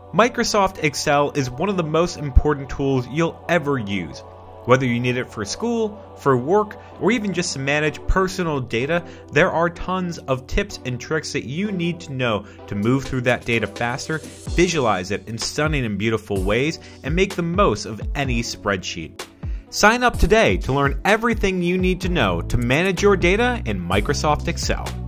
Microsoft Excel is one of the most important tools you'll ever use. Whether you need it for school, for work, or even just to manage personal data, there are tons of tips and tricks that you need to know to move through that data faster, visualize it in stunning and beautiful ways, and make the most of any spreadsheet. Sign up today to learn everything you need to know to manage your data in Microsoft Excel.